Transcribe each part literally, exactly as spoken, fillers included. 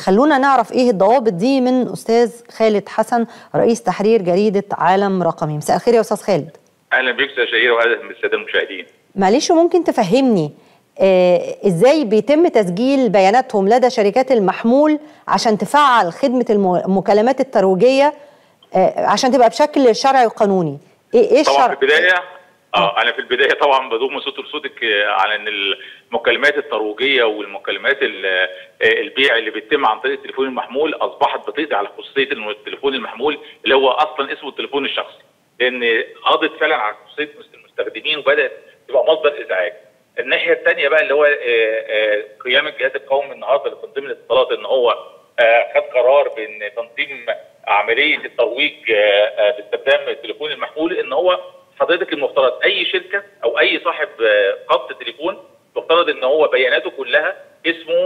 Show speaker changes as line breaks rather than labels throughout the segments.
خلونا نعرف ايه الضوابط دي من استاذ خالد حسن رئيس تحرير جريده عالم رقمي. مساء الخير يا استاذ خالد.
اهلا بك استاذ شهير واهلا بالساده المشاهدين.
معلش ممكن تفهمني آه ازاي بيتم تسجيل بياناتهم لدى شركات المحمول عشان تفعل خدمه المكالمات الترويجيه آه عشان تبقى بشكل شرعي وقانوني؟ ايه ايه الشرع؟
طبعا في البدايه اه انا في البدايه طبعا بضم صوت لصوتك على ان المكالمات الترويجيه والمكالمات البيع اللي بيتم عن طريق التليفون المحمول اصبحت بتقضي على خصوصيه التليفون المحمول اللي هو اصلا اسمه التليفون الشخصي، لان قضت فعلا على خصوصيه المستخدمين وبدات تبقى مصدر ازعاج. الناحيه الثانيه بقى اللي هو قيام الجهاز القومي النهارده لتنظيم الاتصالات ان هو خد قرار بان تنظيم عمليه الترويج باستخدام التليفون المحمول، ان هو حضرتك المفترض اي شركه او اي صاحب خط تليفون مفترض ان هو بياناته كلها اسمه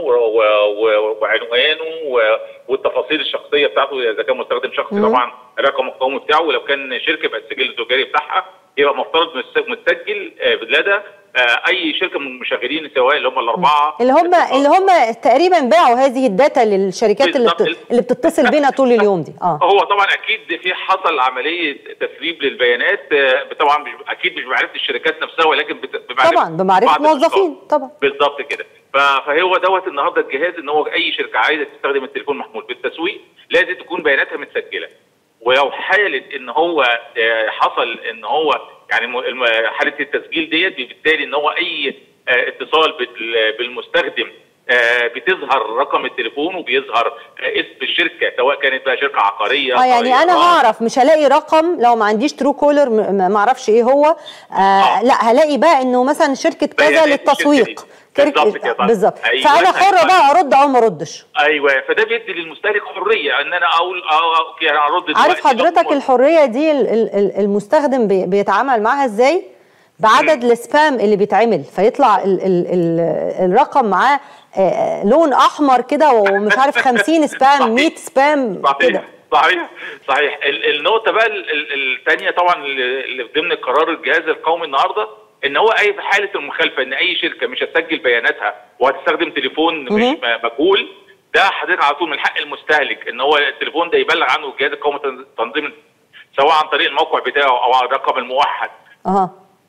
وعنوانه والتفاصيل الشخصيه بتاعته، اذا كان مستخدم شخصي طبعا الرقم القومي بتاعه، ولو كان شركه يبقى السجل التجاري بتاعها يبقى مفترض متسجل لدى اي شركه من المشغلين سواء اللي هم الاربعه
اللي هم اللي هم تقريبا باعوا هذه الداتا للشركات اللي بت... اللي بتتصل بينا طول اليوم دي. اه
هو طبعا اكيد في حصل عمليه تسريب للبيانات، طبعا مش اكيد مش بمعرفه الشركات نفسها ولكن بمعرفه
طبعا بمعرفه موظفين طبعا
بالضبط كده. فهو دوت النهارده الجهاز ان هو اي شركه عايزه تستخدم التليفون المحمول بالتسويق لازم تكون بياناتها متسجله، ولو حاله ان هو حصل ان هو يعني حاله التسجيل ديت بالتالي ان هو اي اتصال بالمستخدم بتظهر رقم التليفون وبيظهر اسم الشركه سواء كانت بقى شركه عقاريه.
اه يعني انا هعرف مش هلاقي رقم لو ما عنديش ترو كولر ما اعرفش ايه هو آه آه. لا هلاقي بقى انه مثلا شركه كذا للتسويق
بالظبط كده
بالظبط. أيوة فانا حره بقى ارد او ما اردش.
ايوه فده بيدي للمستهلك حريه ان انا اقول اه اوكي انا ارد.
عارف حضرتك الحريه دي المستخدم بيتعامل معاها ازاي؟ بعدد السبام اللي بيتعمل فيطلع ال ال ال الرقم معاه آه لون احمر كده ومش عارف خمسين سبام مية سبام كده.
صحيح صحيح. النقطه بقى الثانيه طبعا اللي ضمن قرار الجهاز القومي النهارده ان هو اي في حاله المخالفه ان اي شركه مش هتسجل بياناتها وهتستخدم تليفون مش مجهول، ده حضرتك على طول من حق المستهلك ان هو التليفون ده يبلغ عنه الجهاز القومي تنظيم سواء عن طريق الموقع بتاعه او على الرقم الموحد.
اها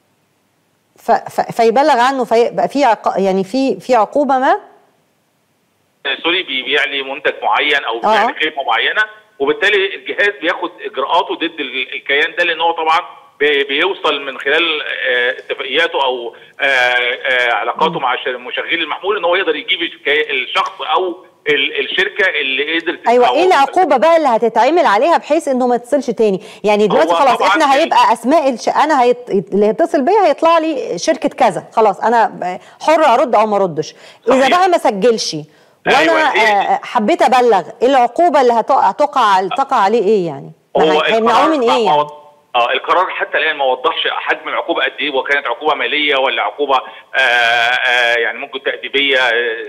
فيبلغ عنه فيبقى في عق... يعني في في عقوبه ما
سوري بيبيع لي منتج معين او بيبيع لي خدمه معينه، وبالتالي الجهاز بياخد اجراءاته ضد الكيان ده لان هو طبعا بيوصل من خلال اتفاقياته او علاقاته مع مشغلي المحمول ان هو يقدر يجيب الشخص او الشركه اللي قدرت.
ايوه ايه العقوبه بقى اللي هتتعمل عليها بحيث انه ما يتصلش تاني؟ يعني دلوقتي خلاص احنا هيبقى اسماء الش... انا هيت... اللي هيتصل بيا هيطلع لي شركه كذا، خلاص انا حر ارد او ما اردش. اذا بقى ما سجلش وانا أيوة حبيت ابلغ، ايه العقوبه اللي هتقع تقع تقع عليه ايه يعني؟ هيمنعوه من ايه يعني؟
اه القرار حتى الان ما وضحش حجم العقوبه قد ايه، وكانت عقوبه ماليه ولا عقوبه آآ آآ يعني ممكن تأديبيه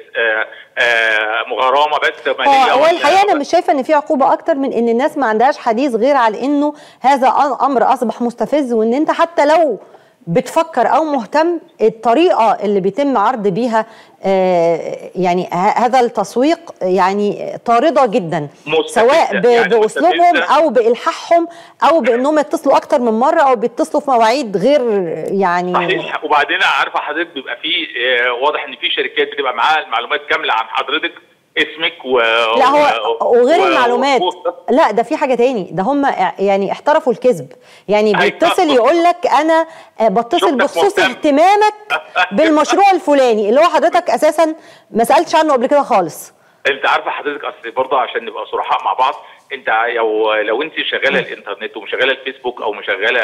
مغرمه بس ماليه.
هو الحقيقه انا مش شايفه ان في عقوبه اكتر من ان الناس ما عندهاش حديث غير على انه هذا امر اصبح مستفز، وان انت حتى لو بتفكر او مهتم الطريقه اللي بيتم عرض بيها آه يعني هذا التسويق يعني طارده جدا، سواء يعني باسلوبهم او بالحاحهم او بانهم يتصلوا اكتر من مره او بيتصلوا في مواعيد غير يعني
صحيح. وبعدين عارفه حضرتك بيبقى في آه واضح ان في شركات بتبقى معاها المعلومات كامله عن حضرتك اسمك و
لا هو وغير و... المعلومات و... لا ده في حاجه تاني، ده هم يعني احترفوا الكذب، يعني بيتصل يقول لك انا بتصل بخصوص اهتمامك بالمشروع الفلاني اللي هو حضرتك اساسا ما سالتش عنه قبل كده خالص.
انت عارفه حضرتك اصل برضه عشان نبقى صرحاء مع بعض، انت لو لو انت شغاله الانترنت ومشغله الفيسبوك او مشغله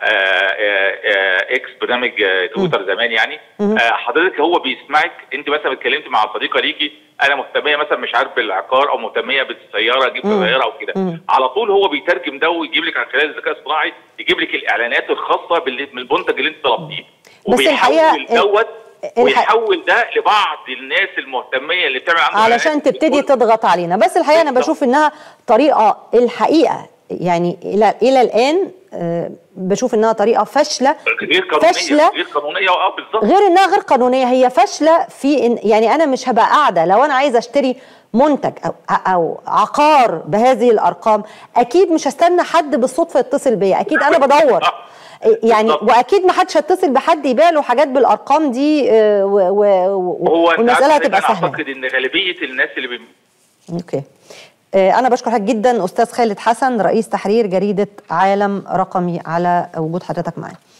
اكس برنامج تويتر زمان يعني حضرتك هو بيسمعك، انت مثلا اتكلمت مع صديقه ليكي انا مهتميه مثلا مش عارف بالعقار او مهتميه بالسياره اجيب سياره او كده، على طول هو بيترجم ده ويجيب لك عن خلال الذكاء الصناعي يجيب لك الاعلانات الخاصه بالمنتج اللي انت طلبتيه، وبيحول دوت ويحول ده لبعض الناس المهتميه اللي بتعمل عنده
علشان تبتدي تضغط علينا. بس الحقيقه انا بشوف انها طريقه الحقيقه يعني الى الى الان بشوف انها طريقه فاشله
غير قانونيه فاشلة غير قانونيه اه بالظبط
غير انها غير قانونيه، هي فاشله في إن يعني انا مش هبقى قاعده لو انا عايزه اشتري منتج او او عقار بهذه الارقام، اكيد مش هستنى حد بالصدفه يتصل بيا، اكيد انا بدور يعني بالضبط. واكيد ما حدش هيتصل بحد يبيع له حاجات بالارقام دي
والمساله هتبقى سهله. اعتقد ان غالبيه الناس اللي بي...
اوكي. أنا بشكرك جدا أستاذ خالد حسن رئيس تحرير جريدة عالم رقمي على وجود حضرتك معانا.